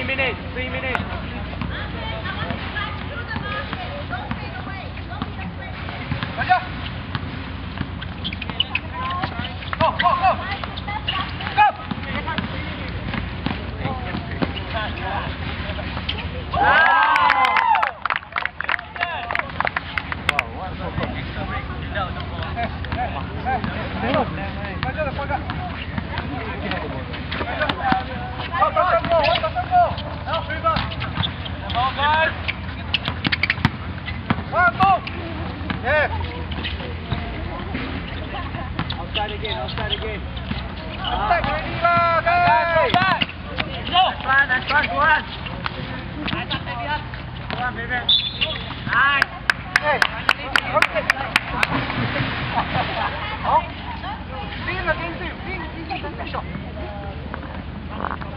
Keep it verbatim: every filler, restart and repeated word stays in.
Three minutes, three minutes. Go, go, go! Go! Outside again, outside again. Attack ready lah, guys. Go. Run, run, run, run. Run, baby. Nice. Hey. Okay. Oh. Sing again, sing. Sing, sing, sing. Shot.